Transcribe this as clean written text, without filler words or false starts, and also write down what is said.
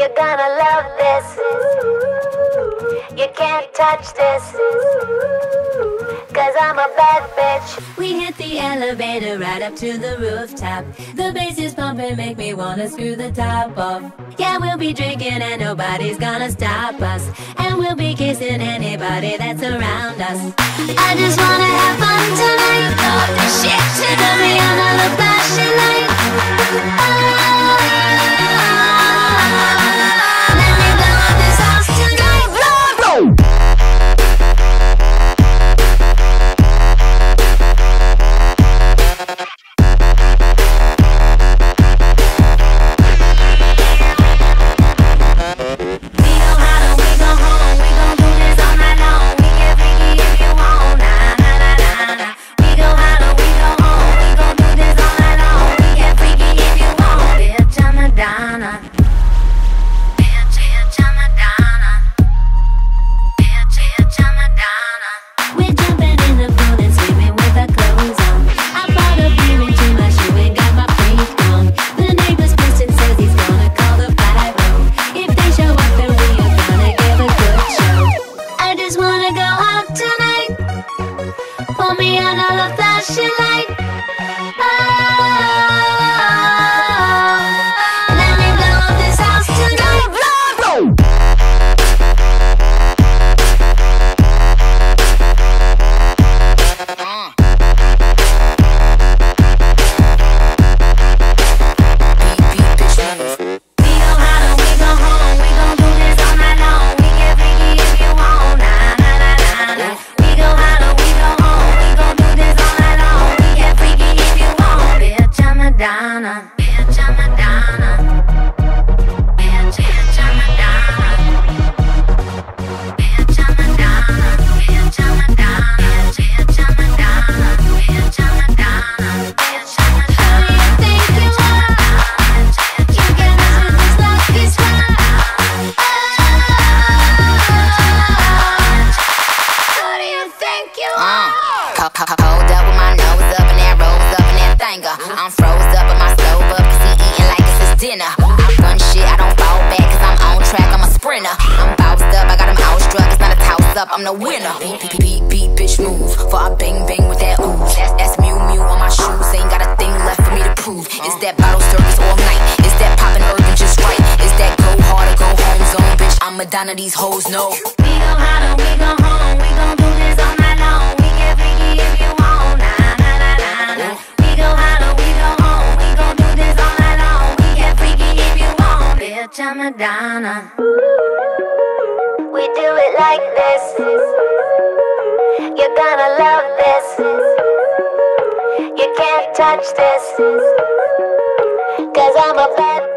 You're gonna love this. You can't touch this, 'cause I'm a bad bitch. We hit the elevator right up to the rooftop. The bass is pumping, make me wanna screw the top off. Yeah, we'll be drinking and nobody's gonna stop us. And we'll be kissing anybody that's around us. I just wanna have fun tonight. All the shit tonight. Put me under the flashing light. Let me blow up this house tonight. Blow. Hold up with my nose up and that rose up and that thanger. I'm froze up and my stove up 'cause he eating like it's his dinner. I run shit, I don't fall back 'cause I'm on track, I'm a sprinter. I'm bounced up, I got him outstruck, it's not a toss up, I'm the winner. Beat, bitch, move, for I bang, bang with that ooze. That's Mew Mew on my shoes, ain't got a thing left for me to prove. It's that bottle service all night, it's that poppin' urban just right. It's that go hard or go home zone, bitch, I'm Madonna, these hoes know. We go hard and we go home, we gon' do this all night long. We get freaky if you want, nah, nah, nah, nah, nah. We go hard and we go home, we gon' do this all night long. We get freaky if you want, bitch, I'm Madonna. We do it like this. You're gonna love this. You can't touch this, 'cause I'm a bad